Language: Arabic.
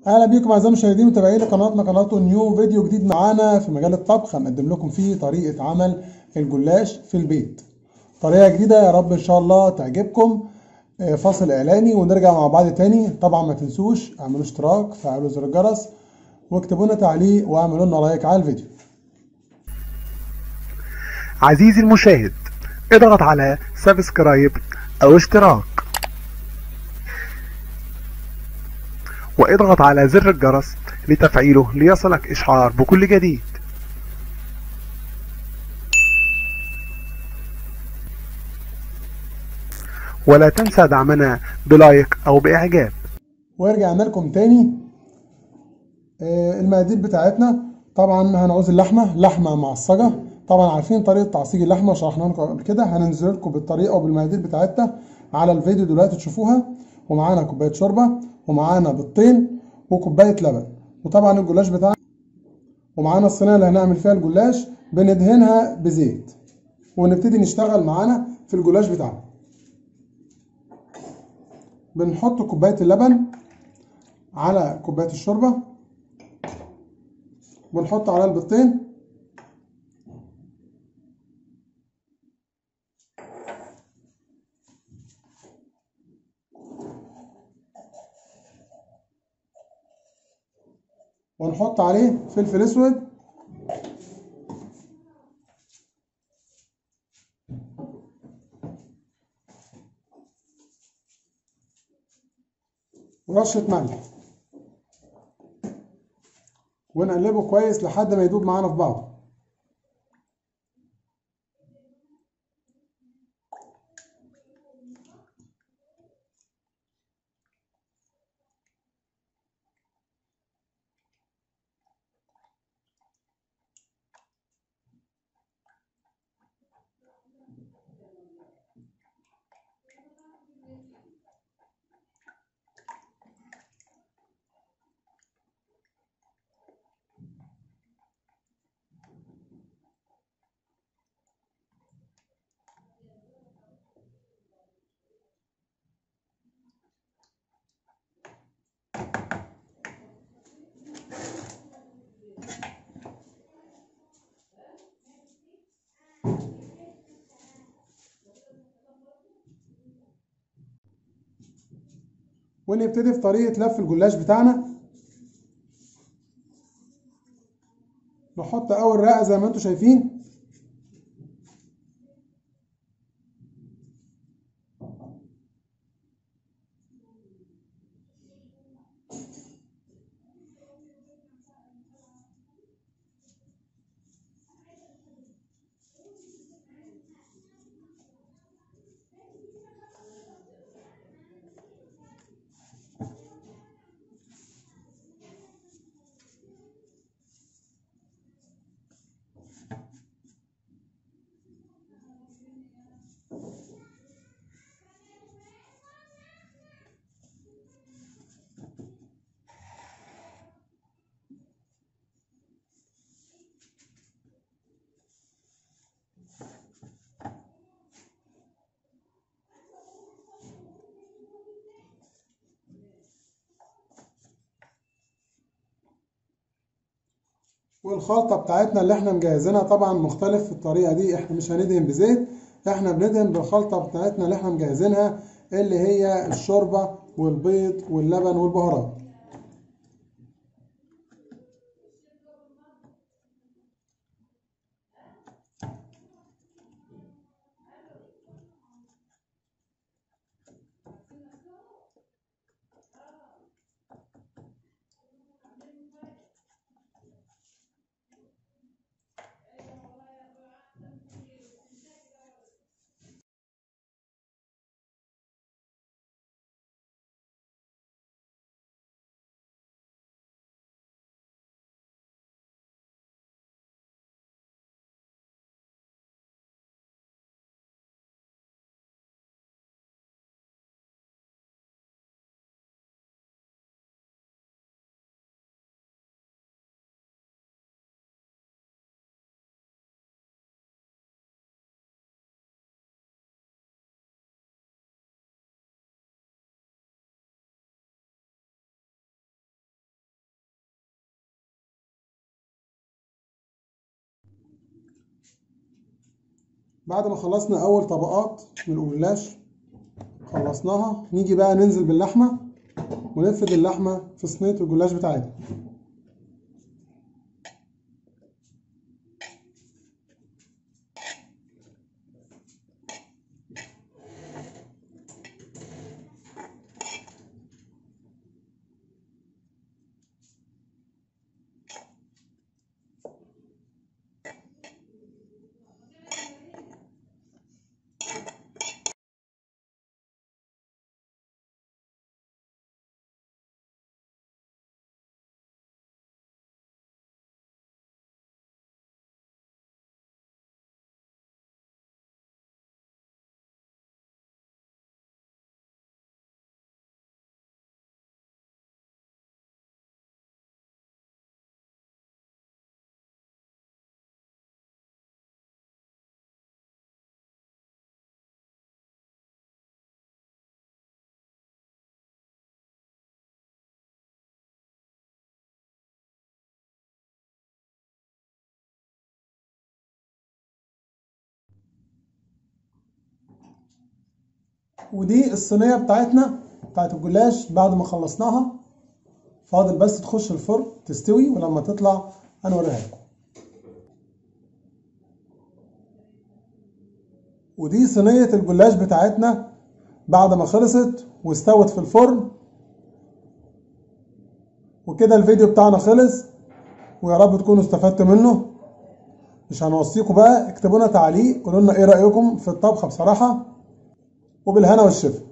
اهلا بيكم اعزائي المشاهدين ومتابعين لقناتنا قناه نيو. فيديو جديد معانا في مجال الطبخ، هنقدم لكم فيه طريقه عمل الجلاش في البيت. طريقه جديده يا رب ان شاء الله تعجبكم. فاصل اعلاني ونرجع مع بعض تاني. طبعا ما تنسوش اعملوا اشتراك، فعلوا زر الجرس، واكتبوا لنا تعليق، واعملوا لنا لايك على الفيديو. عزيزي المشاهد، اضغط على سبسكرايب او اشتراك، واضغط على زر الجرس لتفعيله ليصلك اشعار بكل جديد. ولا تنسى دعمنا بلايك او باعجاب. ورجعنا لكم تاني. المقادير بتاعتنا طبعا هنعوز لحمه معصجه. طبعا عارفين طريقه تعصيج اللحمه، شرحناها لكم قبل كده. هننزل لكم بالطريقه وبالمقادير بتاعتها على الفيديو دلوقتي تشوفوها. ومعانا كوبايه شوربه، ومعانا بيضتين، وكوبايه لبن، وطبعا الجلاش بتاعنا. ومعانا الصينيه اللي هنعمل فيها الجلاش، بندهنها بزيت ونبتدي نشتغل معانا في الجلاش بتاعنا. بنحط كوبايه اللبن على كوبايه الشوربه، ونحط على البيضتين، ونحط عليه فلفل اسود، ورشه ملح، ونقلبه كويس لحد ما يدوب معانا في بعضه. ونبتدي في طريقه لف الجلاش بتاعنا. نحط اول رقه زي ما انتم شايفين، والخلطه بتاعتنا اللي احنا مجهزينها طبعا مختلف في الطريقه دي. احنا مش هندهن بزيت، احنا بندهن بالخلطه بتاعتنا اللي احنا مجهزينها، اللي هي الشوربه والبيض واللبن والبهارات. بعد ما خلصنا اول طبقات من الجلاش خلصناها، نيجي بقى ننزل باللحمه ونفرد اللحمه في صينيه الجلاش بتاعتنا. ودي الصينيه بتاعتنا بتاعت الجلاش بعد ما خلصناها، فاضل بس تخش الفرن تستوي، ولما تطلع هنوريها لكم. ودي صينيه الجلاش بتاعتنا بعد ما خلصت واستوت في الفرن. وكده الفيديو بتاعنا خلص، ويا رب تكونوا استفدتوا منه. مش هنوصيكم بقى، اكتبوا لنا تعليق قولوا لنا ايه رايكم في الطبخه بصراحه، وبالهنا والشفا.